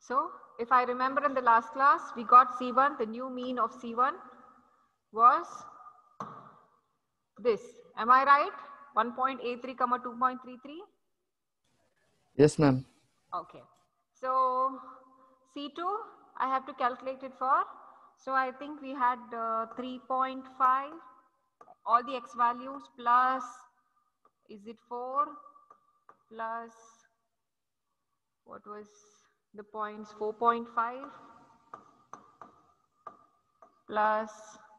So if I remember in the last class, we got C1, the new mean of C1 was this. Am I right? 1.83, 2.33? Yes, ma'am. Okay. So C2, I have to calculate it for. So I think we had 3.5, all the x values plus, is it 4 plus, what was the points, 4.5 plus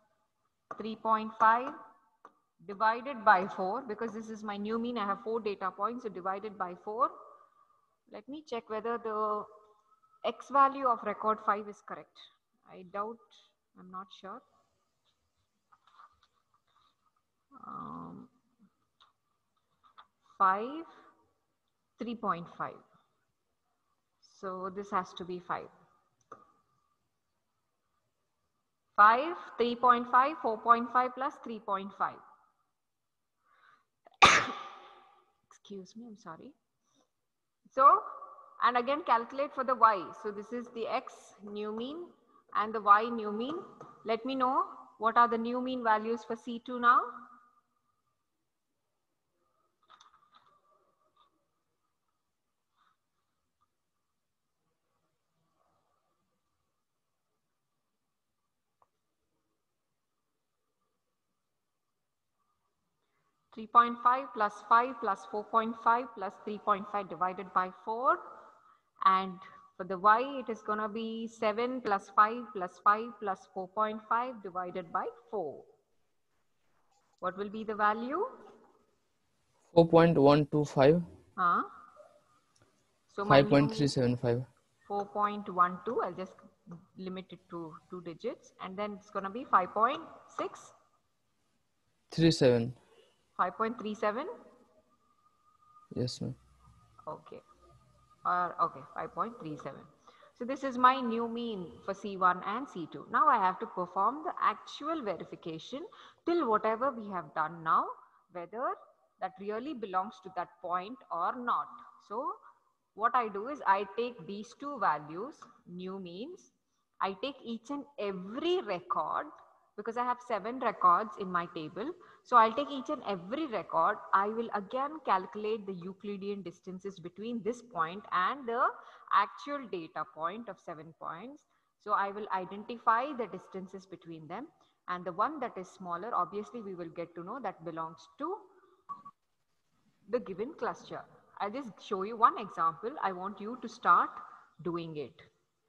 3.5 divided by 4, because this is my new mean. I have 4 data points, so divided by 4. Let me check whether the x value of record 5 is correct. I doubt, I'm not sure. 5, 3.5. So this has to be 5. 5, 3.5, 4.5 plus 3.5. Excuse me, I'm sorry. So, and again calculate for the y. So this is the x new mean and the y new mean. Let me know what are the new mean values for C2 now. (3.5) plus 5 plus 4.5 plus 3.5 divided by 4, and for the y it is going to be 7 plus 5 plus 5 plus 4.5 divided by 4. What will be the value? 4.125. So my 5.375. 4.12, I'll just limit it to 2 digits, and then it's going to be 5.6, 37. 5.37. Yes, ma'am. Okay, okay, 5.37. So this is my new mean for C1 and C2. Now I have to perform the actual verification till whatever we have done now, whether that really belongs to that point or not. So what I do is I take these two values, new means, I take each and every record, because I have 7 records in my table. So I'll take each and every record. I will again calculate the Euclidean distances between this point and the actual data point of 7 points. So I will identify the distances between them, and the one that is smaller, obviously we will get to know that belongs to the given cluster. I'll just show you one example. I want you to start doing it.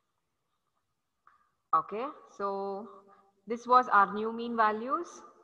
Okay, so this was our new mean values.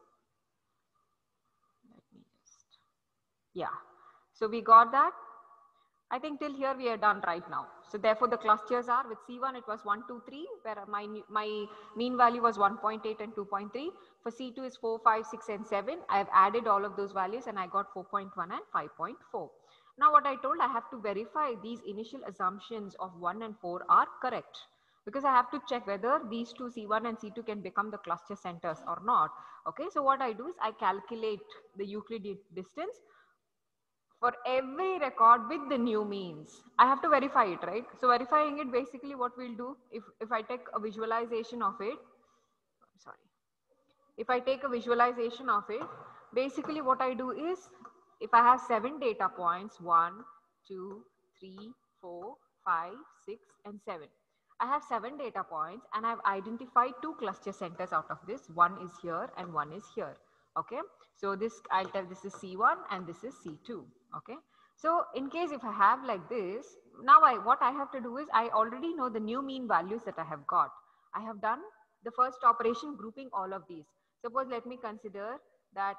Let me just, yeah. So we got that. I think till here we are done right now. So therefore the clusters are, with C1 it was 1, 2, 3, where my mean value was 1.8 and 2.3. For C2 is 4, 5, 6 and 7. I have added all of those values and I got 4.1 and 5.4. Now what I told, I have to verify these initial assumptions of 1 and 4 are correct, because I have to check whether these two C1 and C2 can become the cluster centers or not. Okay, so what I do is I calculate the Euclidean distance for every record with the new means. I have to verify it, right? So verifying it, basically what we'll do, if I take a visualization of it, sorry, if I take a visualization of it, basically what I do is, if I have 7 data points, 1, 2, 3, 4, 5, 6 and 7. I have 7 data points and I've identified 2 cluster centers out of this. One is here and one is here. Okay, so this, I'll tell this is C1 and this is C2. Okay, so in case if I have like this, now what I have to do is, I already know the new mean values that I have got. I have done the first operation grouping all of these. Suppose let me consider that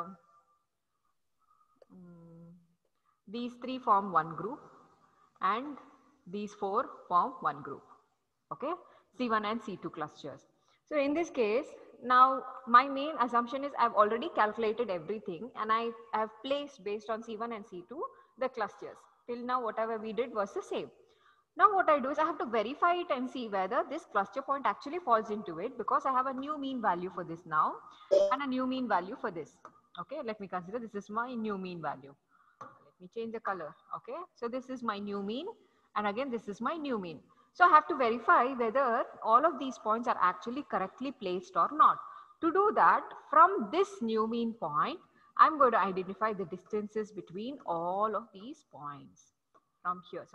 these 3 form one group and these 4 form one group. Okay, C1 and C2 clusters. So in this case, now my main assumption is I've already calculated everything and I have placed based on C1 and C2 the clusters. Till now whatever we did was the same. Now what I do is I have to verify it and see whether this cluster point actually falls into it, because I have a new mean value for this now and a new mean value for this. Okay, let me consider this is my new mean value. Let me change the color. Okay, so this is my new mean and again this is my new mean. So I have to verify whether all of these points are actually correctly placed or not. To do that, from this new mean point, I'm going to identify the distances between all of these points. From here,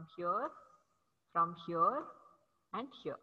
and here.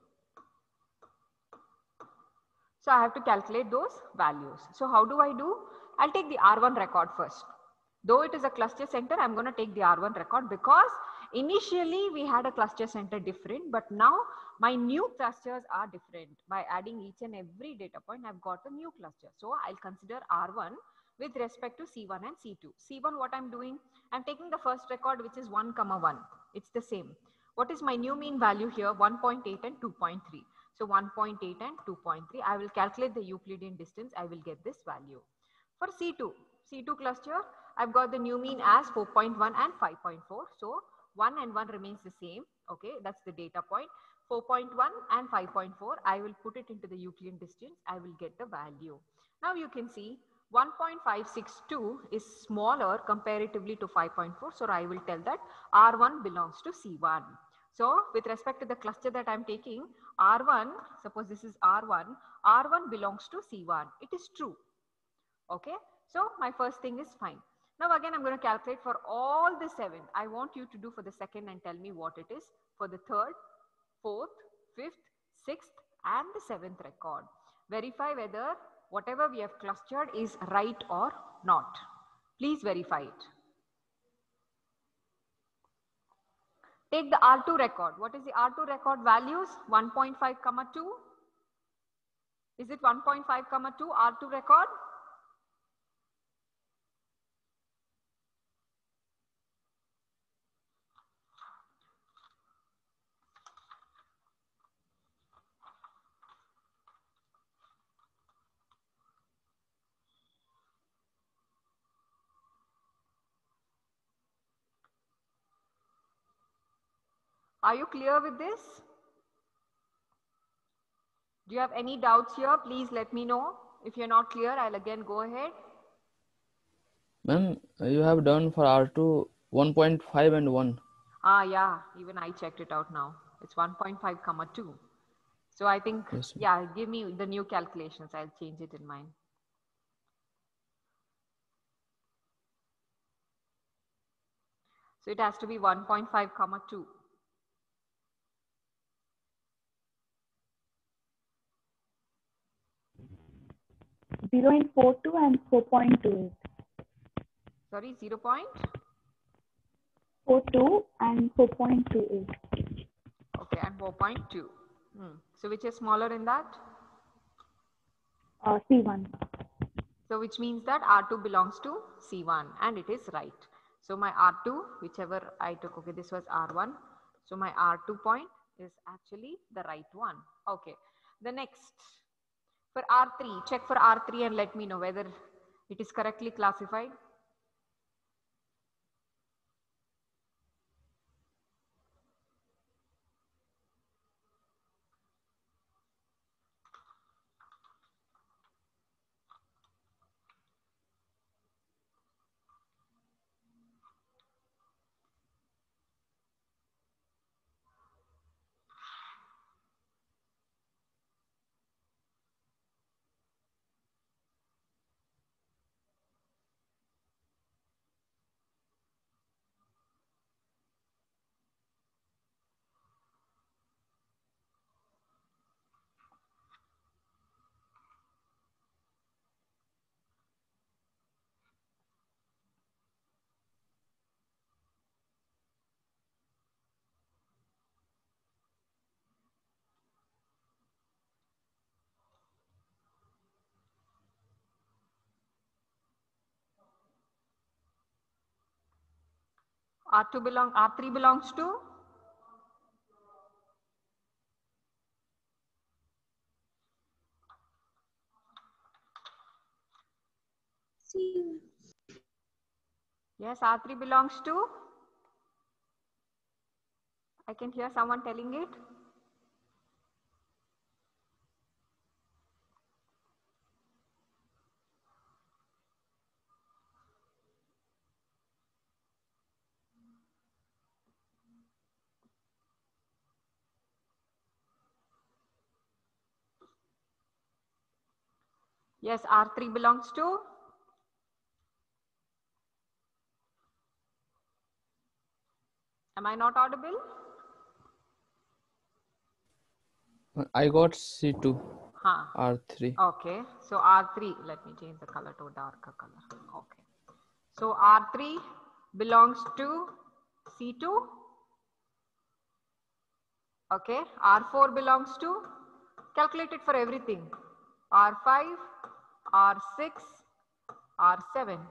So I have to calculate those values. So how do I do? I'll take the R1 record first. Though it is a cluster center, I'm going to take the R1 record because initially we had a cluster center different, but now my new clusters are different. By adding each and every data point, I've got a new cluster. So I'll consider R1 with respect to C1 and C2. C1, what I'm doing? I'm taking the first record, which is 1, 1. It's the same. What is my new mean value here? 1.8 and 2.3. So 1.8 and 2.3. I will calculate the Euclidean distance. I will get this value. For C2 cluster, I've got the new mean as 4.1 and 5.4. So 1 and 1 remains the same. Okay, that's the data point. 4.1 and 5.4. I will put it into the Euclidean distance. I will get the value. Now you can see 1.562 is smaller comparatively to 5.4. So I will tell that R1 belongs to C1. So with respect to the cluster that I'm taking, R1, suppose this is R1, R1 belongs to C1. It is true. Okay. So my first thing is fine. Now again, I'm going to calculate for all the 7. I want you to do for the second and tell me what it is for the third, fourth, fifth, sixth, and the 7th record. Verify whether whatever we have clustered is right or not. Please verify it. Take the R2 record. What is the R2 record values? 1.5, 2. Is it 1.5, 2 R2 record? Are you clear with this? Do you have any doubts here? Please let me know. If you're not clear, I'll again go ahead. Ma'am, you have done for R2 1.5 and 1. Yeah, even I checked it out now. It's 1.5, 2. So I think, Yes, yeah, give me the new calculations. I'll change it in mine. So it has to be 1.5, 2. 0.42 and 4.28. Sorry, 0.42 42 and 4.28. Okay, and 4.2. So which is smaller in that? C1. So which means that R2 belongs to C1 and it is right. So my R2, whichever I took, okay, this was R1. So my R2 point is actually the right one. Okay, the next. For R3, check for R3 and let me know whether it is correctly classified. R3 belongs to? C1. Yes, R3 belongs to? I can hear someone telling it. Yes, R3 belongs to? Am I not audible? I got C2, Huh. R3. Okay, so R3, let me change the color to a darker color. Okay. So R3 belongs to C2. Okay, R4 belongs to, calculate it for everything. R5, R6, R7.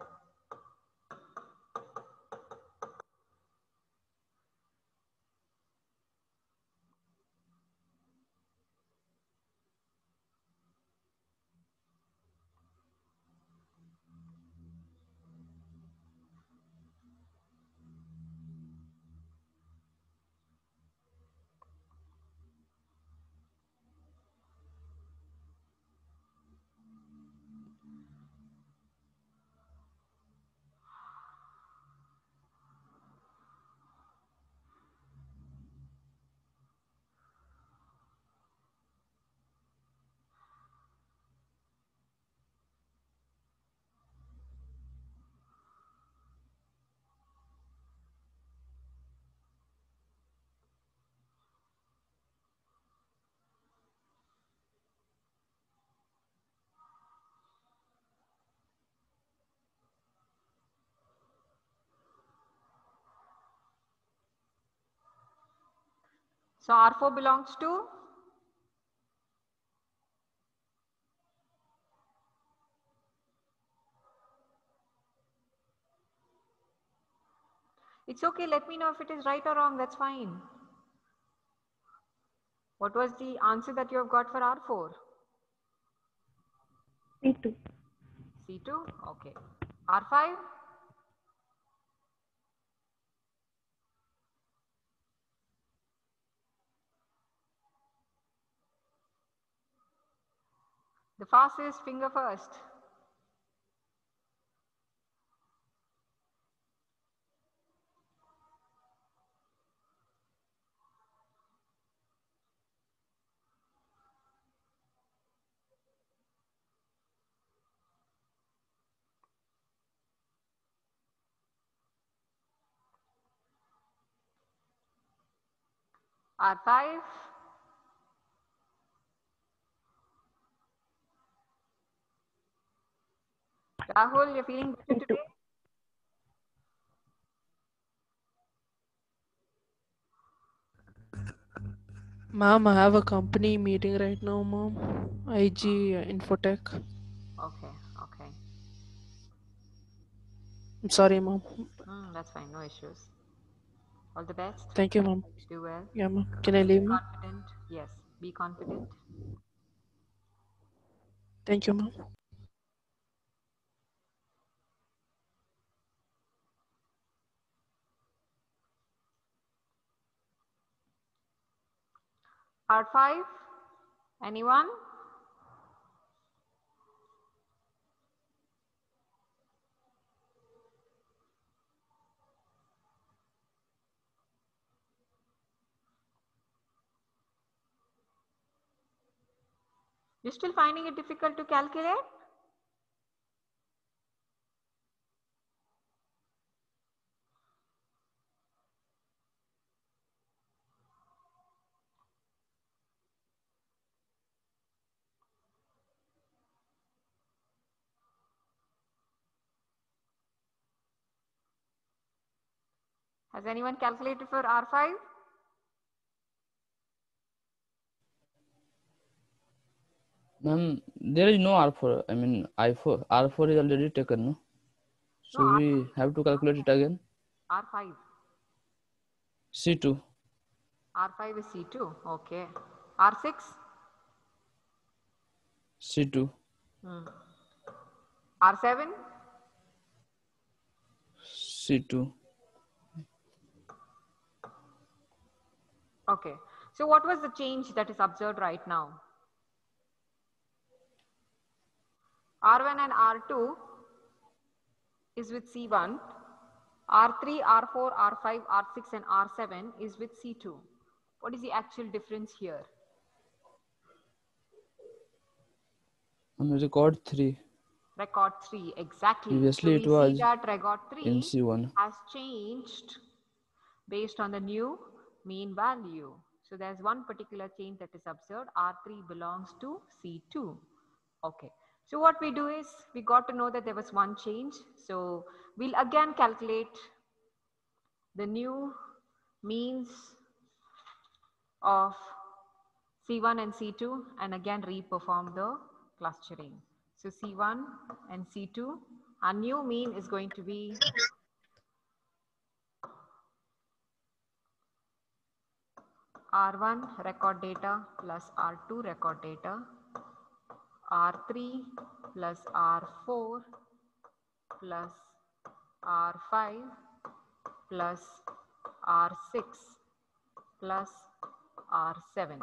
So R4 belongs to? It's okay, let me know if it is right or wrong, that's fine. What was the answer that you have got for R4? C2. C2, okay. R5? The fastest finger first. R5? Rahul, you're feeling better C2. today? Ma'am, I have a company meeting right now, ma'am. IG Infotech. Okay, okay. I'm sorry, ma'am. That's fine, no issues. All the best. Thank you, ma'am. Do well. Yeah, ma'am. Can I leave, Be ma'am? confident. Yes, be confident. Thank you, ma'am. R5? Anyone? You're still finding it difficult to calculate? Has anyone calculated for R5? Ma'am, there is no R4. I mean I4. R4 is already taken, no? So No, we have to calculate it again. R5. C2. R5 is C2. Okay. R6? C2. R7? C2. Okay. So what was the change that is observed right now? R1 and R2 is with C1. R3, R4, R5, R6 and R7 is with C2. What is the actual difference here? Record 3. Record 3, exactly. Previously so it we was see that record 3 in C1. has changed based on the new mean value. So there's one particular change that is observed. R3 belongs to C2. Okay. So what we do is we got to know that there was one change. So we'll again calculate the new means of C1 and C2 and again re-perform the clustering. So C1 and C2, our new mean is going to be R1 record data plus R2 record data, R3 plus R4 plus R5 plus R6 plus R7.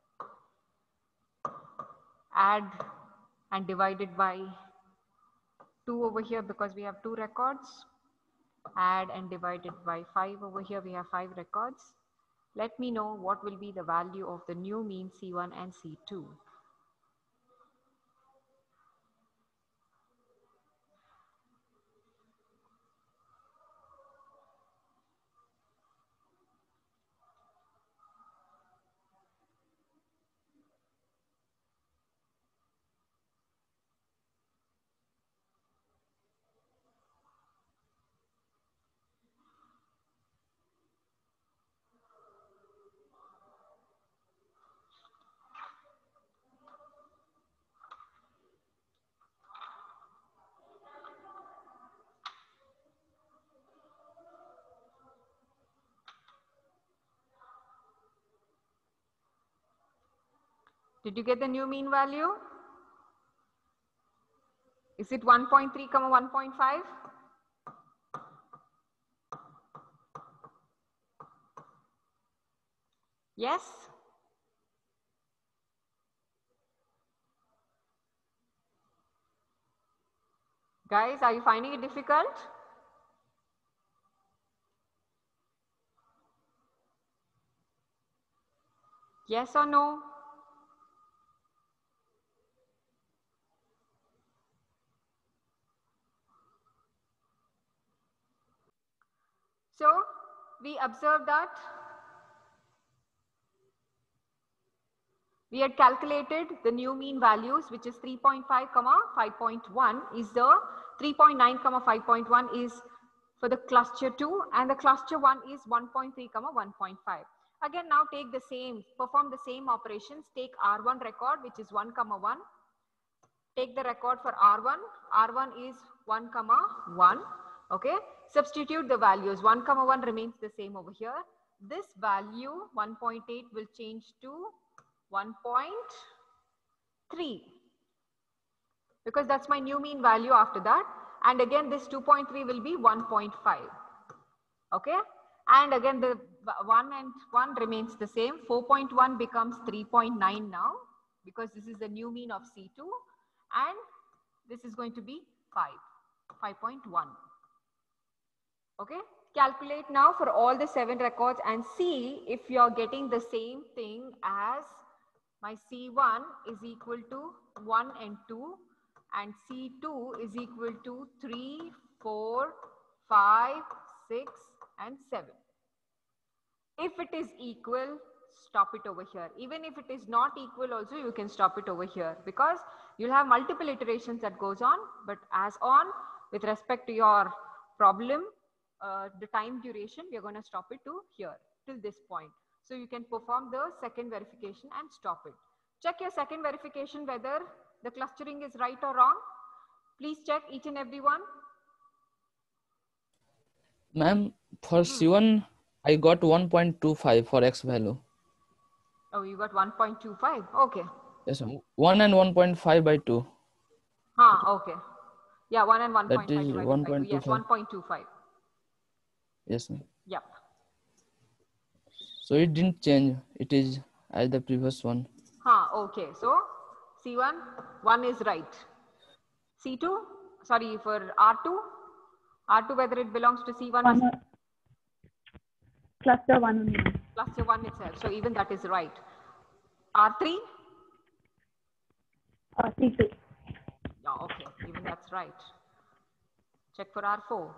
Add and divide it by 2 over here because we have 2 records. Add and divide it by 5 over here, we have 5 records. Let me know what will be the value of the new mean C1 and C2. Did you get the new mean value? Is it 1.3, 1.5? Yes? Guys, are you finding it difficult? Yes or no? So we observed that we had calculated the new mean values, which is 3.5, 5.1 is the 3.9, 5.1 is for the cluster 2 and the cluster 1 is 1.3, 1.5. Again, now take the same, perform the same operations. Take R1 record, which is 1, 1. Take the record for R1. R1 is 1, 1. Okay. Substitute the values. 1, 1 remains the same over here. This value 1.8 will change to 1.3 because that's my new mean value after that. And again, this 2.3 will be 1.5. Okay. And again, the 1 and 1 remains the same. 4.1 becomes 3.9 now because this is the new mean of C2 and this is going to be 5.1. Okay. Calculate now for all the 7 records and see if you are getting the same thing as my C1 is equal to 1 and 2 and C2 is equal to 3, 4, 5, 6 and 7. If it is equal, stop it over here. Even if it is not equal also, you can stop it over here because you'll have multiple iterations that goes on. But as on with respect to your problem, the time duration, we are going to stop it to here till this point. So you can perform the second verification and stop it. Check your second verification whether the clustering is right or wrong. Please check each and every one. Ma'am, for C1, I got 1.25 for X value. Oh, you got 1.25. Okay. Yes, ma'am. 1 and 1.5 by 2. Okay. Yeah, 1 and 1.5 That is divided by 2. 1.25. Yes, 1.25. Yes, ma'am. Yep. So it didn't change. It is as the previous one. Okay. So C1, 1 is right. C2, sorry, for R2 whether it belongs to C1 or Cluster 1 only. cluster 1 itself. So even that is right. R3? C2. Yeah, okay, even that's right. Check for R4.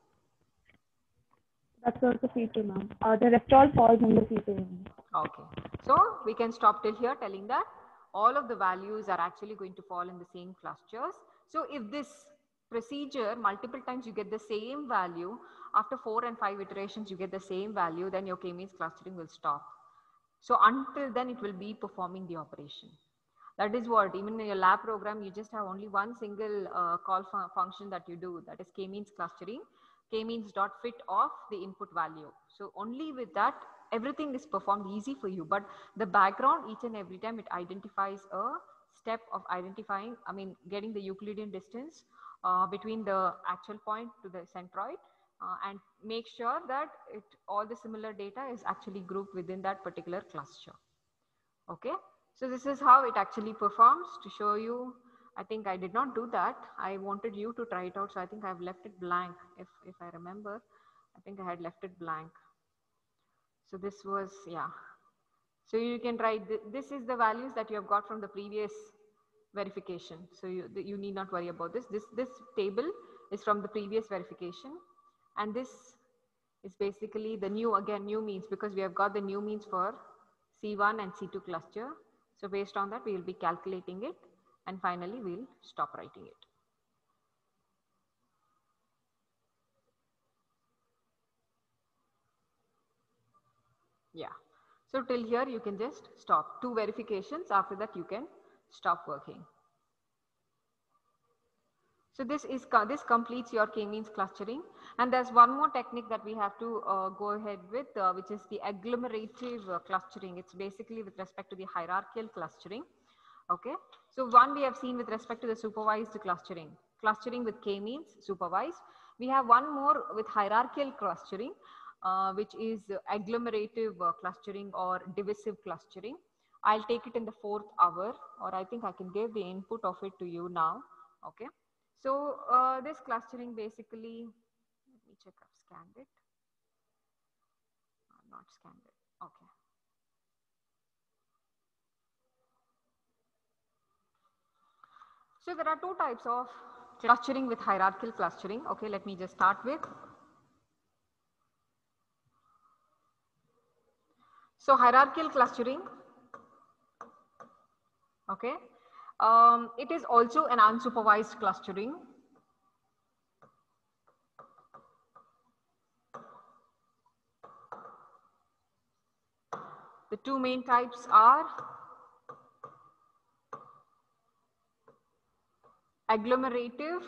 That's also P2, ma'am. The rest all falls under P2 only. Okay, so we can stop till here telling that all of the values are actually going to fall in the same clusters. So if this procedure multiple times you get the same value, after 4 and 5 iterations you get the same value, then your k-means clustering will stop. So until then it will be performing the operation. That is what, even in your lab program, you just have only one single call function that you do, that is k-means clustering, k-means dot fit of the input value. So only with that, everything is performed easy for you. But the background, each and every time it identifies a step of identifying, I mean, getting the Euclidean distance between the actual point to the centroid, and make sure that all the similar data is actually grouped within that particular cluster. Okay, so this is how it actually performs. To show you, I think I did not do that. I wanted you to try it out, so I think I've left it blank. If I remember, I think I had left it blank. So this was, yeah. So you can try, this is the values that you have got from the previous verification. So you need not worry about this. This table is from the previous verification, and this is basically the new, again, new means, because we have got the new means for C1 and C2 cluster. So based on that, we will be calculating it, and finally we'll stop writing it. Yeah. So till here you can just stop. 2 verifications. After that you can stop working. So this completes your k-means clustering, and there's one more technique that we have to go ahead with, which is the agglomerative clustering. It's basically with respect to the hierarchical clustering. Okay, so one we have seen with respect to the supervised clustering with k-means supervised. We have one more with hierarchical clustering, which is agglomerative clustering or divisive clustering. I'll take it in the 4th hour, or I think I can give the input of it to you now. Okay. So this clustering basically, let me check, I've scanned it. I've not scanned it. Okay. So there are 2 types of clustering with hierarchical clustering. Okay, let me just start with. So hierarchical clustering, okay, it is also an unsupervised clustering. The 2 main types are agglomerative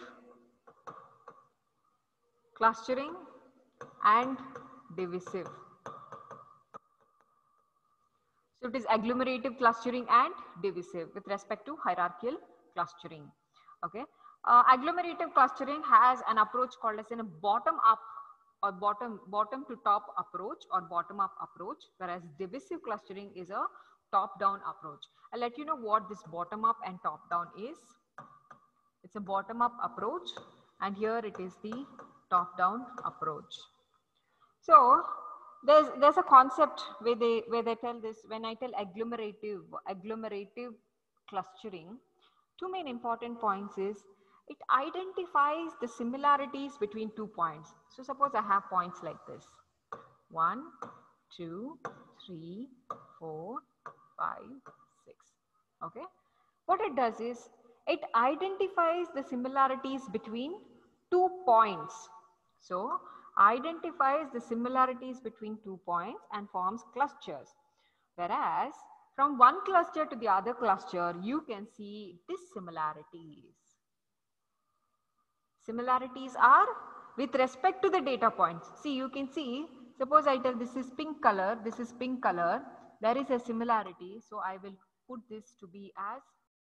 clustering and divisive. So it is agglomerative clustering and divisive with respect to hierarchical clustering. Okay, agglomerative clustering has an approach called as a bottom up or bottom to top approach or bottom up approach, whereas divisive clustering is a top down approach. I'll let you know what this bottom up and top down is. It's a bottom up approach, and here it is the top down approach. So there's a concept where they tell this, when I tell agglomerative clustering, 2 main important points is it identifies the similarities between 2 points. So suppose I have points like this, 1, 2, 3, 4, 5, 6. Okay, what it does is it identifies the similarities between 2 points. So identifies the similarities between 2 points and forms clusters. Whereas from one cluster to the other cluster, you can see dissimilarities. Similarities are with respect to the data points. See, you can see, suppose I tell this is pink color, this is pink color, there is a similarity. So I will put this to be as